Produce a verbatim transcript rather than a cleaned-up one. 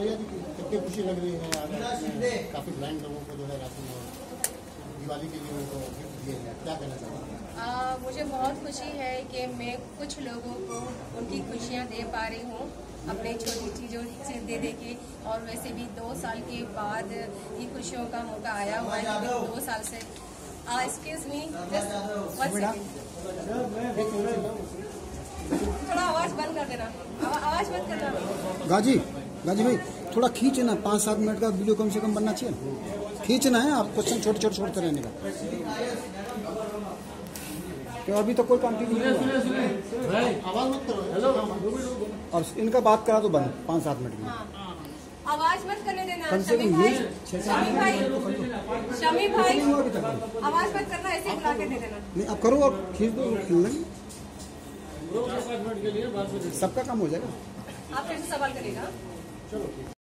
कालिया जी कितनी खुशी लग रही है यार, काफी ब्लाइंड लोगों को जो है राशन दिवाली के लिए उनको गिफ्ट दिए हैं, क्या कहना चाहते हैं? मुझे बहुत खुशी है कि मैं कुछ लोगों को उनकी खुशियां दे पा रही हूँ अपने छोटी चीज़ों से दे दे के। और वैसे भी दो साल के बाद ये खुशियों का मौका आया हुआ है, दो साल से। एक्सक्यूज मी, थोड़ा आवाज बंद कर देना, आवाज बंद करना। गाजी गाजी भाई थोड़ा खींचना, पाँच सात मिनट का वीडियो कम से कम बनना चाहिए, खींचना है। आप क्वेश्चन छोटे छोटे छोड़ते रहने का, तो अभी तो कोई कंटिन्यू नहीं हुआ। और इनका बात करा तो बंद पाँच सात मिनट में। आवाज मत करने देना कम से कम ये शमी भाई, शमी भाई आवाज मत करना, ऐसे बुला के दे देना। नहीं आप करो, आप खींच दो, खींच लेंगे, सबका काम हो जाएगा। आप फिर से सवाल करेगा।